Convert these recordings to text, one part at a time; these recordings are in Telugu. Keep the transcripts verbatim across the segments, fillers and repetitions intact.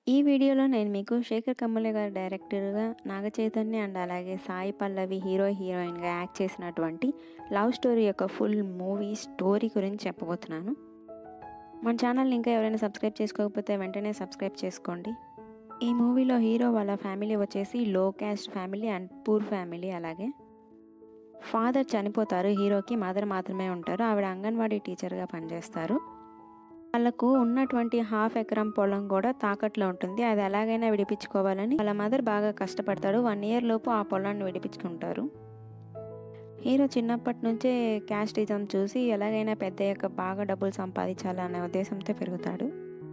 ఈ వీడియోలో నేను మీకు శేఖర్ కమ్ముల గారు డైరెక్టర్గా, నాగ చైతన్య అండ్ అలాగే సాయి పల్లవి హీరో హీరోయిన్గా యాక్ట్ చేసినటువంటి లవ్ స్టోరీ యొక్క ఫుల్ మూవీ స్టోరీ గురించి చెప్పబోతున్నాను. మన ఛానల్ని ఇంకా ఎవరైనా సబ్స్క్రైబ్ చేసుకోకపోతే వెంటనే సబ్స్క్రైబ్ చేసుకోండి. ఈ మూవీలో హీరో వాళ్ళ ఫ్యామిలీ వచ్చేసి low caste family and poor family. అలాగే ఫాదర్ చనిపోతారు, హీరోకి మదర్ మాత్రమే ఉంటారు. ఆవిడ అంగన్వాడీ టీచర్గా పనిచేస్తారు. వాళ్ళకు ఉన్నటువంటి హాఫ్ ఎకరం పొలం కూడా తాకట్లో ఉంటుంది. అది ఎలాగైనా విడిపించుకోవాలని వాళ్ళ మదర్ బాగా కష్టపడతాడు. వన్ ఇయర్ లోపు ఆ పొలాన్ని విడిపించుకుంటారు. హీరో చిన్నప్పటి నుంచే క్యాస్టిజం చూసి ఎలాగైనా పెద్దయ్యాక బాగా డబ్బులు సంపాదించాలనే ఉద్దేశంతో పెరుగుతాడు.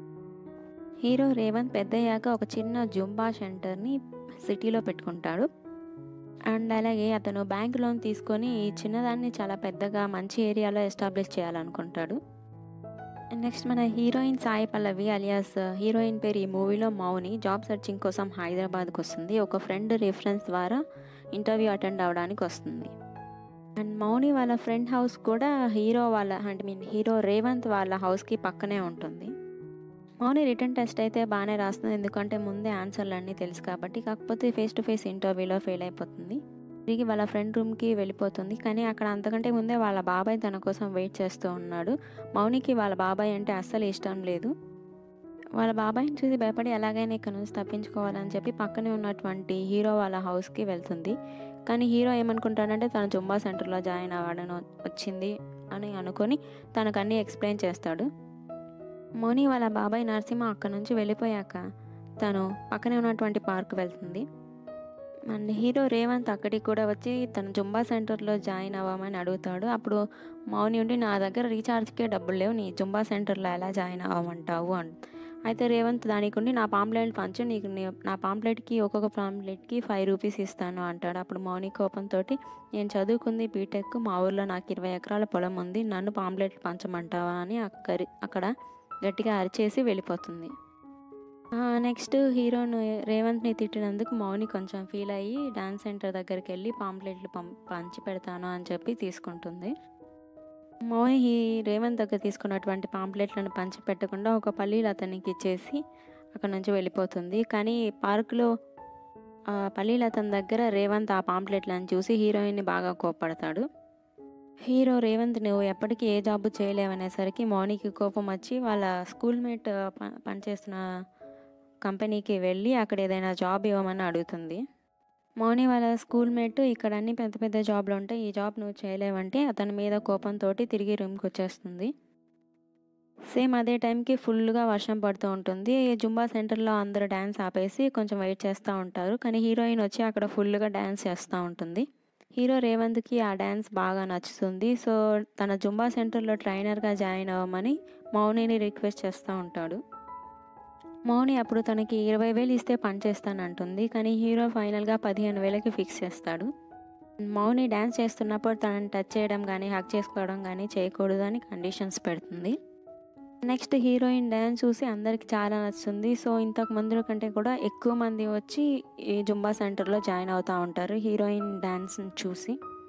హీరో రేవంత్ పెద్దయ్యాక ఒక చిన్న జుంబా సెంటర్ని సిటీలో పెట్టుకుంటాడు. అండ్ అలాగే అతను బ్యాంక్ లోన్ తీసుకొని ఈ చిన్నదాన్ని చాలా పెద్దగా మంచి ఏరియాలో ఎస్టాబ్లిష్ చేయాలనుకుంటాడు. నెక్స్ట్ మన heroine Sai Pallavi alias heroine పేరు ఈ మూవీలో మౌని జాబ్ సర్చింగ్ కోసం హైదరాబాద్కి వస్తుంది. ఒక ఫ్రెండ్ రిఫరెన్స్ ద్వారా ఇంటర్వ్యూ అటెండ్ అవ్వడానికి వస్తుంది. అండ్ మౌని వాళ్ళ ఫ్రెండ్ హౌస్ కూడా హీరో వాళ్ళ ఐ మీన్ హీరో రేవంత్ వాళ్ళ హౌస్కి పక్కనే ఉంటుంది. మౌని రిటర్న్ టెస్ట్ అయితే బాగానే రాస్తుంది, ఎందుకంటే ముందే ఆన్సర్లు అన్నీ తెలుసు కాబట్టి. కాకపోతే ఫేస్ టు ఫేస్ ఇంటర్వ్యూలో ఫెయిల్ అయిపోతుంది. తిరిగి వాళ్ళ ఫ్రెండ్ రూమ్కి వెళ్ళిపోతుంది. కానీ అక్కడ అంతకంటే ముందే వాళ్ళ బాబాయ్ తన కోసం వెయిట్ చేస్తూ ఉన్నాడు. మౌనికి వాళ్ళ బాబాయ్ అంటే అస్సలు ఇష్టం లేదు. వాళ్ళ బాబాయ్ని చూసి భయపడి ఎలాగైనా ఇక్కడ నుంచి తప్పించుకోవాలని చెప్పి పక్కనే ఉన్నటువంటి హీరో వాళ్ళ హౌస్కి వెళ్తుంది. కానీ హీరో ఏమనుకుంటాడంటే తన జుంబా సెంటర్లో జాయిన్ అవ్వడం వచ్చింది అని అనుకొని తనకు అన్నీ ఎక్స్ప్లెయిన్ చేస్తాడు. మౌని వాళ్ళ బాబాయ్ నరసింహ అక్కడ నుంచి వెళ్ళిపోయాక తను పక్కనే ఉన్నటువంటి పార్క్ వెళ్తుంది. అండ్ హీరో రేవంత్ అక్కడికి కూడా వచ్చి తన జుంబా సెంటర్లో జాయిన్ అవ్వమని అడుగుతాడు. అప్పుడు మౌని ఉండి నా దగ్గర రీఛార్జ్కే డబ్బులు లేవు, నీ జుంబా సెంటర్లో ఎలా జాయిన్ అవ్వమంటావు అని. అయితే రేవంత్ దానికి ఉండి నా పాంప్లెట్ పంచు, నీకు నా పాంప్లెట్కి ఒక్కొక్క పాంప్లెట్కి ఫైవ్ రూపీస్ ఇస్తాను అంటాడు. అప్పుడు మౌని కోపంతో నేను చదువుకుంది బీటెక్, మా ఊర్లో నాకు ఇరవై ఎకరాల పొలం ఉంది, నన్ను పాంప్లెట్లు పంచమంటావా అని అక్కడి అక్కడ గట్టిగా అరిచేసి వెళ్ళిపోతుంది. నెక్స్ట్ హీరోను రేవంత్ని తిట్టినందుకు మౌని కొంచెం ఫీల్ అయ్యి డాన్స్ సెంటర్ దగ్గరికి వెళ్ళి పాంప్లెట్లు పం పంచి పెడతాను అని చెప్పి తీసుకుంటుంది. మౌని ఈ రేవంత్ దగ్గర తీసుకున్నటువంటి పాంప్లెట్లను పంచి పెట్టకుండా ఒక పల్లీలు అతనికి ఇచ్చేసి అక్కడ నుంచి వెళ్ళిపోతుంది. కానీ పార్కులో పల్లీలు అతని దగ్గర రేవంత్ ఆ పాంప్లెట్లను చూసి హీరోయిన్ని బాగా కోప్పడతాడు. హీరో రేవంత్ నువ్వు ఎప్పటికీ ఏ జాబ్ చేయలేవనేసరికి మౌనికి కోపం వచ్చి వాళ్ళ స్కూల్మేట్ పనిచేస్తున్న కంపెనీకి వెళ్ళి అక్కడ ఏదైనా జాబ్ ఇవ్వమని అడుగుతుంది. మౌని వాళ్ళ స్కూల్మేట్ ఇక్కడ అన్ని పెద్ద పెద్ద జాబ్లు ఉంటాయి, ఈ జాబ్ నువ్వు చేయలేవంటే అతని మీద కోపంతో తిరిగి రూమ్కి వచ్చేస్తుంది. సేమ్ అదే టైంకి ఫుల్గా వర్షం పడుతూ ఉంటుంది. జుంబా సెంటర్లో అందరూ డ్యాన్స్ ఆపేసి కొంచెం వెయిట్ చేస్తూ ఉంటారు. కానీ హీరోయిన్ వచ్చి అక్కడ ఫుల్గా డ్యాన్స్ చేస్తూ ఉంటుంది. హీరో రేవంత్కి ఆ డ్యాన్స్ బాగా నచ్చుతుంది. సో తన జుంబా సెంటర్లో ట్రైనర్గా జాయిన్ అవ్వమని మౌనిని రిక్వెస్ట్ చేస్తూ ఉంటాడు. మౌని అప్పుడు తనకి ఇరవై వేలు ఇస్తే పని చేస్తానంటుంది. కానీ హీరో ఫైనల్గా పదిహేను వేలకి ఫిక్స్ చేస్తాడు. మౌని డ్యాన్స్ చేస్తున్నప్పుడు తనని టచ్ చేయడం కానీ హక్ చేసుకోవడం కానీ చేయకూడదు అని కండిషన్స్ పెడుతుంది. నెక్స్ట్ హీరోయిన్ డ్యాన్స్ చూసి అందరికి చాలా నచ్చుతుంది. సో ఇంతకు ముందు కంటే కూడా ఎక్కువ మంది వచ్చి ఈ జుంబా సెంటర్లో జాయిన్ అవుతూ ఉంటారు హీరోయిన్ డ్యాన్స్ని చూసి.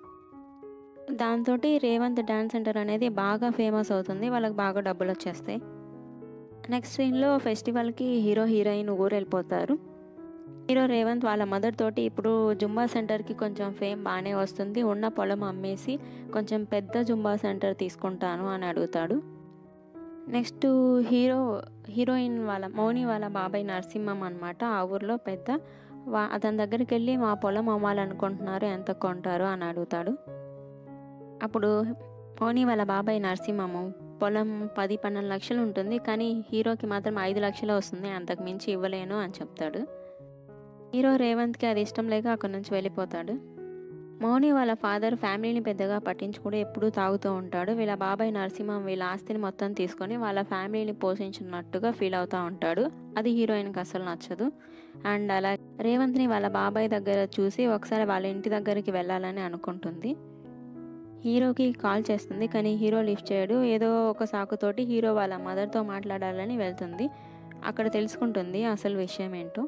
దాంతో రేవంత్ డ్యాన్స్ సెంటర్ అనేది బాగా ఫేమస్ అవుతుంది, వాళ్ళకి బాగా డబ్బులు వచ్చేస్తాయి. నెక్స్ట్ సీన్లో ఫెస్టివల్కి హీరో హీరోయిన్ ఊరు వెళ్ళిపోతారు. హీరో రేవంత్ వాళ్ళ మదర్ తోటి ఇప్పుడు జుంబా సెంటర్కి కొంచెం ఫేమ్ బాగానే వస్తుంది, ఉన్న పొలం అమ్మేసి కొంచెం పెద్ద జుంబా సెంటర్ తీసుకుంటాను అని అడుగుతాడు. నెక్స్ట్ హీరో హీరోయిన్ వాళ్ళ మౌని వాళ్ళ బాబాయ్ నరసింహం అనమాట ఆ ఊర్లో పెద్ద. వా అతని దగ్గరికి వెళ్ళి మా పొలం అమ్మాలనుకుంటున్నారు, ఎంత కొంటారు అని అడుగుతాడు. అప్పుడు మౌని వాళ్ళ బాబాయ్ నరసింహము పొలం పది పన్నెండు లక్షలు ఉంటుంది, కానీ హీరోకి మాత్రం ఐదు లక్షలు వస్తుంది, అంతకు మించి ఇవ్వలేను అని చెప్తాడు. హీరో రేవంత్కి అది ఇష్టం లేక అక్కడి నుంచి వెళ్ళిపోతాడు. మౌని వాళ్ళ ఫాదర్ ఫ్యామిలీని పెద్దగా పట్టించుకుంటూ ఎప్పుడూ తాగుతూ ఉంటాడు. వీళ్ళ బాబాయ్ నరసింహం వీళ్ళ ఆస్తిని మొత్తం తీసుకొని వాళ్ళ ఫ్యామిలీని పోషించినట్టుగా ఫీల్ అవుతూ ఉంటాడు. అది హీరోయిన్కి అసలు నచ్చదు. అండ్ అలా రేవంత్ని వాళ్ళ బాబాయ్ దగ్గర చూసి ఒకసారి వాళ్ళ ఇంటి దగ్గరికి వెళ్ళాలని అనుకుంటుంది. హీరోకి కాల్ చేస్తుంది, కానీ హీరో లిఫ్ట్ చేయడు. ఏదో ఒక సాకుతోటి హీరో వాళ్ళ మదర్తో మాట్లాడాలని వెళ్తుంది. అక్కడ తెలుసుకుంటుంది అసలు విషయం ఏంటో.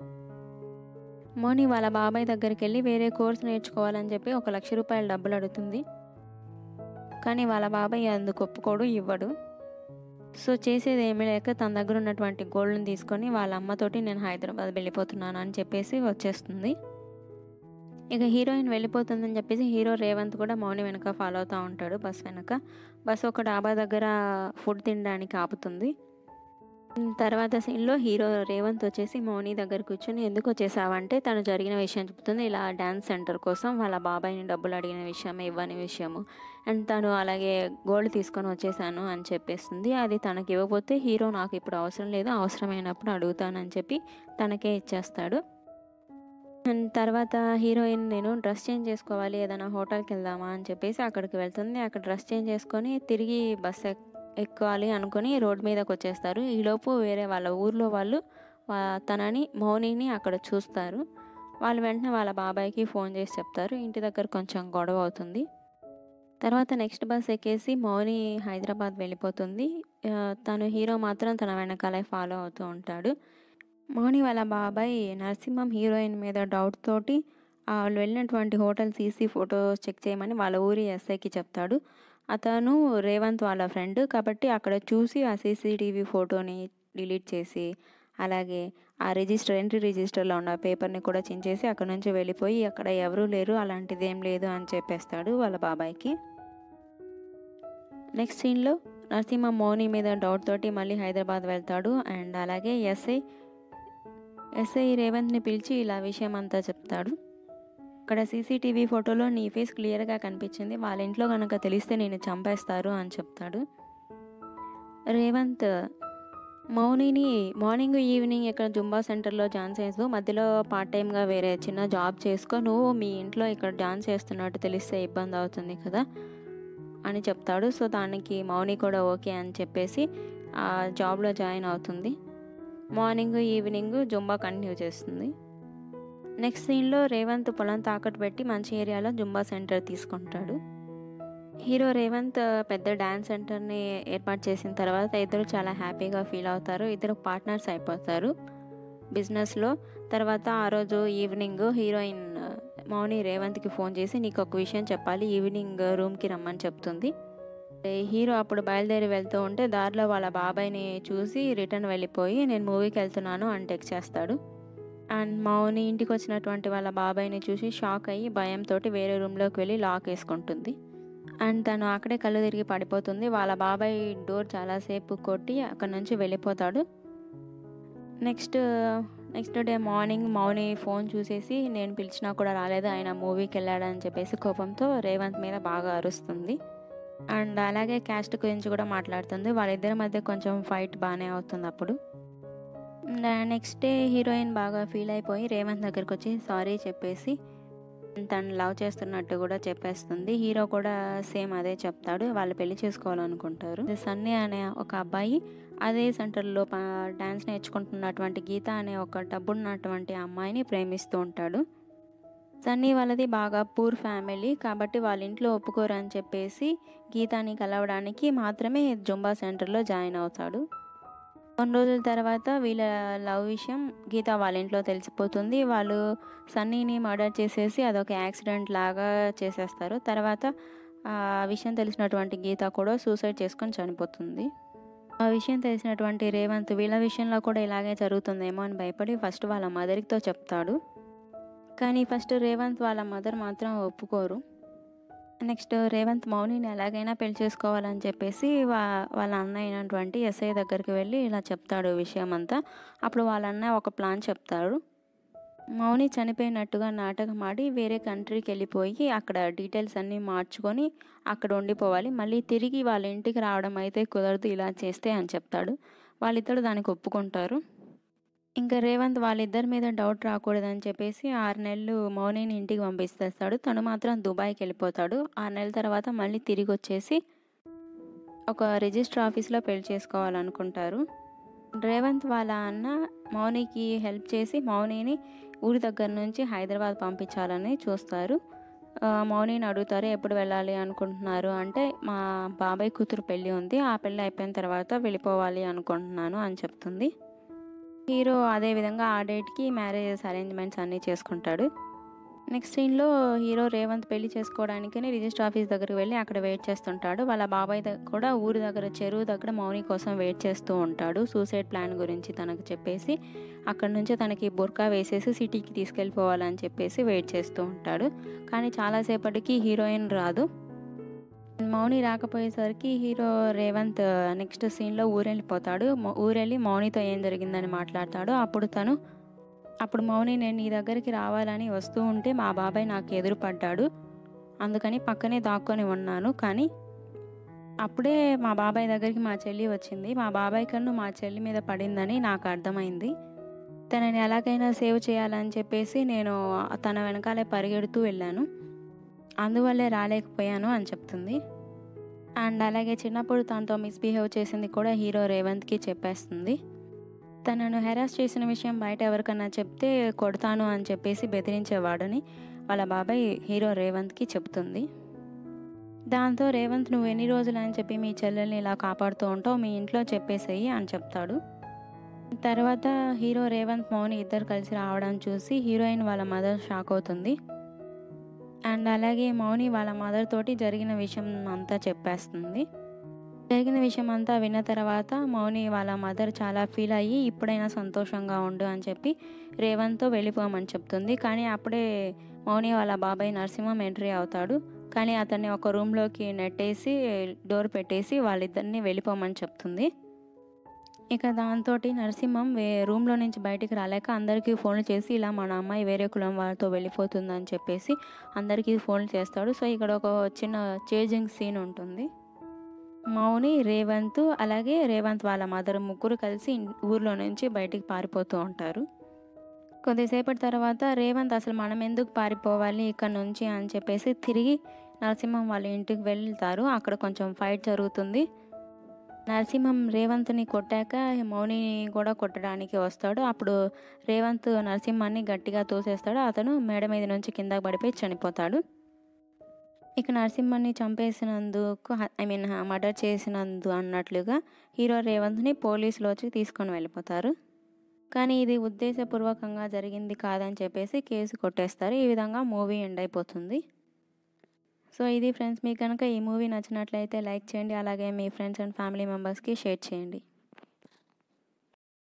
మౌని వాళ్ళ బాబాయ్ దగ్గరికి వెళ్ళి వేరే కోర్స్ నేర్చుకోవాలని చెప్పి ఒక లక్ష రూపాయల డబ్బులు అడుగుతుంది. కానీ వాళ్ళ బాబాయ్ అందుకు ఒప్పుకోడు, ఇవ్వడు. సో చేసేది ఏమీ లేక తన దగ్గర ఉన్నటువంటి గోల్డ్‌ని తీసుకొని వాళ్ళ అమ్మతోటి నేను హైదరాబాద్ వెళ్ళిపోతున్నాను అని చెప్పేసి వచ్చేస్తుంది. ఇక హీరోయిన్ వెళ్ళిపోతుందని చెప్పేసి హీరో రేవంత్ కూడా మౌని వెనక ఫాలో అవుతూ ఉంటాడు బస్ వెనక. బస్ ఒక డాబా దగ్గర ఫుడ్ తినడానికి ఆపుతుంది. తర్వాత సీన్‌లో హీరో రేవంత్ వచ్చేసి మౌని దగ్గర కూర్చొని ఎందుకు వచ్చేసావంటే తను జరిగిన విషయం చెప్తుంది. ఇలా డ్యాన్స్ సెంటర్ కోసం వాళ్ళ బాబాయిని డబ్బులు అడిగిన విషయం, ఇవ్వని విషయము. అండ్ తను అలాగే గోల్డ్ తీసుకొని వచ్చేసాను అని చెప్పేస్తుంది. అది తనకి ఇవ్వకపోతే హీరో నాకు ఇప్పుడు అవసరం లేదు, అవసరమైనప్పుడు అడుగుతానని చెప్పి తనకే ఇచ్చేస్తాడు. అండ్ తర్వాత హీరోయిన్ నేను డ్రెస్ చేంజ్ చేసుకోవాలి, ఏదైనా హోటల్కి వెళ్దామా అని చెప్పేసి అక్కడికి వెళ్తుంది. అక్కడ డ్రెస్ చేంజ్ చేసుకొని తిరిగి బస్ ఎక్ ఎక్కాలి అనుకుని రోడ్ మీదకి వచ్చేస్తారు. ఈలోపు వేరే వాళ్ళ ఊర్లో వాళ్ళు తనని మౌనిని అక్కడ చూస్తారు. వాళ్ళు వెంటనే వాళ్ళ బాబాయ్కి ఫోన్ చేసి చెప్తారు. ఇంటి దగ్గర కొంచెం గొడవ అవుతుంది. తర్వాత నెక్స్ట్ బస్ ఎక్కేసి మౌని హైదరాబాద్ వెళ్ళిపోతుంది. తను హీరో మాత్రం తన వెనకాలే ఫాలో అవుతూ ఉంటాడు. మౌని వాళ్ళ బాబాయ్ నరసింహం హీరోయిన్ మీద డౌట్ తోటి వాళ్ళు వెళ్ళినటువంటి హోటల్ సీసీ ఫోటోస్ చెక్ చేయమని వాళ్ళ ఊరి ఎస్ఐకి చెప్తాడు. అతను రేవంత్ వాళ్ళ ఫ్రెండ్ కాబట్టి అక్కడ చూసి ఆ సీసీటీవీ ఫోటోని డిలీట్ చేసి అలాగే ఆ రిజిస్టర్ ఎంట్రీ రిజిస్టర్లో ఉన్న పేపర్ని కూడా చించేసి అక్కడ నుంచి వెళ్ళిపోయి అక్కడ ఎవరూ లేరు, అలాంటిది ఏం లేదు అని చెప్పేస్తాడు వాళ్ళ బాబాయ్కి. నెక్స్ట్ సీన్లో నరసింహ మౌని మీద డౌట్ తోటి మళ్ళీ హైదరాబాద్ వెళ్తాడు. అండ్ అలాగే ఎస్ఐ ఎస్ఐ రేవంత్ని పిలిచి ఇలా విషయం అంతా చెప్తాడు. అక్కడ సీసీటీవీ ఫోటోలో నీ ఫేస్ క్లియర్గా కనిపించింది, వాళ్ళ ఇంట్లో కనుక తెలిస్తే నేను చంపేస్తారు అని చెప్తాడు. రేవంత్ మౌనిని మార్నింగ్ ఈవినింగ్ ఇక్కడ జుంబా సెంటర్లో డాన్స్ చేస్తూ మధ్యలో పార్ట్ టైమ్గా వేరే చిన్న జాబ్ చేసుకో, నువ్వు మీ ఇంట్లో ఇక్కడ డాన్స్ చేస్తున్నట్టు తెలిస్తే ఇబ్బంది అవుతుంది కదా అని చెప్తాడు. సో దానికి మౌని కూడా ఓకే అని చెప్పేసి ఆ జాబ్లో జాయిన్ అవుతుంది. మార్నింగ్ ఈవినింగ్ జుంబా కంటిన్యూ చేస్తుంది. నెక్స్ట్ సీన్లో రేవంత్ పొలం తాకట్టు పెట్టి మంచి ఏరియాలో జుంబా సెంటర్ తీసుకుంటాడు. హీరో రేవంత్ పెద్ద డ్యాన్స్ సెంటర్ని ఏర్పాటు చేసిన తర్వాత ఇద్దరు చాలా హ్యాపీగా ఫీల్ అవుతారు. ఇద్దరు పార్ట్నర్స్ అయిపోతారు బిజినెస్లో. తర్వాత ఆ రోజు ఈవినింగ్ హీరోయిన్ మౌని రేవంత్కి ఫోన్ చేసి నీకు ఒక విషయం చెప్పాలి, ఈవినింగ్ రూమ్కి రమ్మని చెప్తుంది. హీరో అప్పుడు బయలుదేరి వెళ్తూ ఉంటే దారిలో వాళ్ళ బాబాయ్ని చూసి రిటర్న్ వెళ్ళిపోయి నేను మూవీకి వెళ్తున్నాను అని టెక్స్ట్ చేస్తాడు. అండ్ మౌని ఇంటికి వచ్చినటువంటి వాళ్ళ బాబాయ్ని చూసి షాక్ అయ్యి భయంతో వేరే రూమ్లోకి వెళ్ళి లాక్ వేసుకుంటుంది. అండ్ తను అక్కడే కళ్ళు తిరిగి పడిపోతుంది. వాళ్ళ బాబాయ్ డోర్ చాలాసేపు కొట్టి అక్కడ నుంచి వెళ్ళిపోతాడు. Next next day morning Mouni phone చూసేసి నేను పిలిచినా కూడా రాలేదు, ఆయన మూవీకి వెళ్ళాడని చెప్పేసి కోపంతో రేవంత్ మీద బాగా అరుస్తుంది. అండ్ అలాగే క్యాస్ట్ గురించి కూడా మాట్లాడుతుంది. వాళ్ళిద్దరి మధ్య కొంచెం ఫైట్ బాగానే అవుతుంది. అప్పుడు నెక్స్ట్ డే హీరోయిన్ బాగా ఫీల్ అయిపోయి రేవంత్ దగ్గరికి వచ్చి సారీ చెప్పేసి తను లవ్ చేస్తున్నట్టు కూడా చెప్పేస్తుంది. హీరో కూడా సేమ్ అదే చెప్తాడు. వాళ్ళు పెళ్లి చేసుకోవాలనుకుంటారు. సన్నీ అనే ఒక అబ్బాయి అదే సెంటర్లో డ్యాన్స్ నేర్చుకుంటున్నటువంటి గీత అనే ఒక డబ్బున్నటువంటి అమ్మాయిని ప్రేమిస్తూ ఉంటాడు. సన్నీ వాళ్ళది బాగా పూర్ ఫ్యామిలీ కాబట్టి వాళ్ళ ఇంట్లో ఒప్పుకోరు అని చెప్పేసి గీతాని కలవడానికి మాత్రమే జుంబా సెంటర్లో జాయిన్ అవుతాడు. కొన్ని రోజుల తర్వాత వీళ్ళ లవ్ విషయం గీత వాళ్ళ ఇంట్లో తెలిసిపోతుంది. వాళ్ళు సన్నీని మర్డర్ చేసేసి అదొక యాక్సిడెంట్ లాగా చేసేస్తారు. తర్వాత ఆ విషయం తెలిసినటువంటి గీత కూడా సూసైడ్ చేసుకొని చనిపోతుంది. ఆ విషయం తెలిసినటువంటి రేవంత్ వీళ్ళ విషయంలో కూడా ఇలాగే జరుగుతుందేమో అని భయపడి ఫస్ట్ వాళ్ళ మదర్తో చెప్తాడు. కానీ ఫస్ట్ రేవంత్ వాళ్ళ మదర్ మాత్రం ఒప్పుకోరు. నెక్స్ట్ రేవంత్ మౌనిని ఎలాగైనా పెళ్లి చేసుకోవాలని చెప్పేసి వా వాళ్ళ అన్న అయినటువంటి ఎస్ఐ దగ్గరికి వెళ్ళి ఇలా చెప్తాడు విషయం అంతా. అప్పుడు వాళ్ళ అన్న ఒక ప్లాన్ చెప్తాడు. మౌని చనిపోయినట్టుగా నాటకం ఆడి వేరే కంట్రీకి వెళ్ళిపోయి అక్కడ డీటెయిల్స్ అన్నీ మార్చుకొని అక్కడ ఉండిపోవాలి, మళ్ళీ తిరిగి వాళ్ళ ఇంటికి రావడం అయితే కుదరదు ఇలా చేస్తే అని చెప్తాడు. వాళ్ళిద్దరు దానికి ఒప్పుకుంటారు. ఇంకా రేవంత్ వాళ్ళిద్దరి మీద డౌట్ రాకూడదని చెప్పేసి ఆరు నెలలు మౌనిని ఇంటికి పంపిస్తేస్తాడు. తను మాత్రం దుబాయ్కి వెళ్ళిపోతాడు. ఆరు నెలల తర్వాత మళ్ళీ తిరిగి వచ్చేసి ఒక రిజిస్టర్ ఆఫీస్లో పెళ్లి చేసుకోవాలనుకుంటారు. రేవంత్ వాళ్ళ అన్న మౌనికి హెల్ప్ చేసి మౌనిని ఊరి దగ్గర నుంచి హైదరాబాద్ పంపించాలని చూస్తారు. మౌనిని అడుగుతారు ఎప్పుడు వెళ్ళాలి అనుకుంటున్నారు అంటే మా బాబాయ్ కూతురు పెళ్ళి ఉంది, ఆ పెళ్ళి అయిపోయిన తర్వాత వెళ్ళిపోవాలి అనుకుంటున్నాను అని చెప్తుంది. హీరో అదేవిధంగా ఆ డేట్కి మ్యారేజెస్ అరేంజ్మెంట్స్ అన్నీ చేసుకుంటాడు. నెక్స్ట్ సీన్‌లో హీరో రేవంత్ పెళ్లి చేసుకోవడానికని రిజిస్టర్ ఆఫీస్ దగ్గరికి వెళ్ళి అక్కడ వెయిట్ చేస్తుంటాడు. వాళ్ళ బాబాయ్ ద కూడా ఊరి దగ్గర చెరువు దగ్గర మౌని కోసం వెయిట్ చేస్తూ ఉంటాడు. సూసైడ్ ప్లాన్ గురించి తనకు చెప్పేసి అక్కడి నుంచే తనకి బుర్కా వేసేసి సిటీకి తీసుకెళ్ళిపోవాలని చెప్పేసి వెయిట్ చేస్తూ ఉంటాడు. కానీ చాలాసేపటికి హీరోయిన్ రాదు. మౌని రాకపోయేసరికి హీరో రేవంత్ నెక్స్ట్ సీన్‌లో ఊరెళ్ళిపోతాడు. మ ఊరెళ్ళి మౌనితో ఏం జరిగిందని మాట్లాడతాడు. అప్పుడు తను అప్పుడు మౌని నేను నీ దగ్గరికి రావాలని వస్తూ ఉంటే మా బాబాయ్ నాకు ఎదురు పడ్డాడు. అందుకని పక్కనే దాక్కొని ఉన్నాను. కానీ అప్పుడే మా బాబాయ్ దగ్గరికి మా చెల్లి వచ్చింది. మా బాబాయ్ కన్ను మా చెల్లి మీద పడిందని నాకు అర్థమైంది. తనని ఎలాగైనా సేవ్ చేయాలని చెప్పేసి నేను తన వెనకాలే పరిగెడుతూ వెళ్ళాను. అందువల్లే రాలేకపోయాను అని చెప్తుంది. అండ్ అలాగే చిన్నప్పుడు తనతో మిస్‌బిహేవ్ చేసింది కూడా హీరో రేవంత్‌కి చెప్పేస్తుంది. తనను హెరాస్ చేసిన విషయం బయట ఎవరికన్నా చెప్తే కొడతాను అని చెప్పేసి బెదిరించేవాడని వాళ్ళ బాబాయ్ హీరో రేవంత్‌కి చెప్తుంది. దాంతో రేవంత్ నువ్వు ఎన్ని రోజులు అని చెప్పి మీ చెల్లెల్ని ఇలా కాపాడుతూ ఉంటావు, మీ ఇంట్లో చెప్పేసేయి అని చెప్తాడు. తర్వాత హీరో రేవంత్ మౌని ఇద్దరు కలిసి రావడం చూసి హీరోయిన్ వాళ్ళ మదర్ షాక్ అవుతుంది. అండ్ అలాగే మౌని వాళ్ళ మదర్ తోటి జరిగిన విషయం అంతా చెప్పేస్తుంది. జరిగిన విషయం అంతా విన్న తర్వాత మౌని వాళ్ళ మదర్ చాలా ఫీల్ అయ్యి ఇప్పుడైనా సంతోషంగా ఉండు అని చెప్పి రేవంత్తో వెళ్ళిపోమని చెప్తుంది. కానీ అప్పుడే మౌని వాళ్ళ బాబాయ్ నరసింహం ఎంట్రీ అవుతాడు. కానీ అతన్ని ఒక రూమ్లోకి నెట్టేసి డోర్ పెట్టేసి వాళ్ళిద్దరిని వెళ్ళిపోమని చెప్తుంది. ఇక దాంతో నరసింహం వే రూమ్లో నుంచి బయటికి రాలేక అందరికీ ఫోన్లు చేసి ఇలా మన అమ్మాయి వేరే కులం వాళ్ళతో వెళ్ళిపోతుందని చెప్పేసి అందరికీ ఫోన్లు చేస్తాడు. సో ఇక్కడ ఒక చిన్న చేజింగ్ సీన్ ఉంటుంది. మౌని, రేవంత్ అలాగే రేవంత్ వాళ్ళ మదర్ ముగ్గురు కలిసి ఊర్లో నుంచి బయటికి పారిపోతూ ఉంటారు. కొద్దిసేపటి తర్వాత రేవంత్ అసలు మనం ఎందుకు పారిపోవాలి ఇక్కడ నుంచి అని చెప్పేసి తిరిగి నరసింహం వాళ్ళ ఇంటికి వెళ్తారు. అక్కడ కొంచెం ఫైట్ జరుగుతుంది. నరసింహం రేవంత్ని కొట్టాక మౌనిని కూడా కొట్టడానికి వస్తాడు. అప్పుడు రేవంత్ నరసింహాన్ని గట్టిగా తోసేస్తాడు. అతను మేడ మీద నుంచి కింద పడిపోయి చనిపోతాడు. ఇక నరసింహాన్ని చంపేసినందుకు ఐ మీన్ మర్డర్ చేసినందు అన్నట్లుగా హీరో రేవంత్ని పోలీసులు వచ్చి తీసుకొని వెళ్ళిపోతారు. కానీ ఇది ఉద్దేశపూర్వకంగా జరిగింది కాదని చెప్పేసి కేసు కొట్టేస్తారు. ఈ విధంగా మూవీ ఎండ్ అయిపోతుంది. సో ఇది ఫ్రెండ్స్, మీకు కనుక ఈ మూవీ నచ్చినట్లయితే లైక్ చేయండి. అలాగే మీ ఫ్రెండ్స్ అండ్ ఫ్యామిలీ మెంబర్స్కి షేర్ చేయండి.